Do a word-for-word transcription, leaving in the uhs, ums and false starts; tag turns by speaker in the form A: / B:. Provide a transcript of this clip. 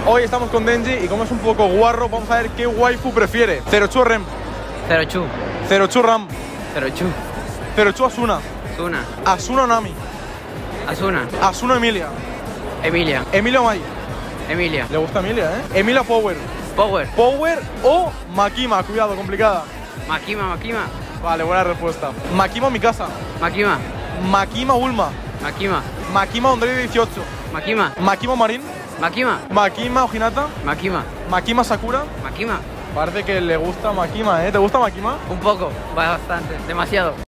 A: Hoy estamos con Denji y como es un poco guarro, vamos a ver qué waifu prefiere. cero ocho Rem,
B: cero Chu,
A: cero ocho Ram,
B: cero Chu,
A: cero ocho Asuna,
B: Asuna,
A: Asuna Nami,
B: Asuna,
A: Asuna Emilia,
B: Emilia,
A: Emilia Mai.
B: Emilia,
A: Le gusta Emilia, ¿eh? Emilia Power,
B: Power,
A: Power o Makima, cuidado, complicada.
B: Makima, Makima,
A: Vale, buena respuesta. Makima Mikasa,
B: Makima,
A: Makima Ulma,
B: Makima,
A: Makima Ondrei dieciocho,
B: Makima,
A: Makima Marin,
B: Makima,
A: Makima Ojinata,
B: Makima,
A: Makima Sakura.
B: Makima.
A: Parece que le gusta Makima, ¿eh? ¿Te gusta Makima?
B: Un poco, bastante, demasiado.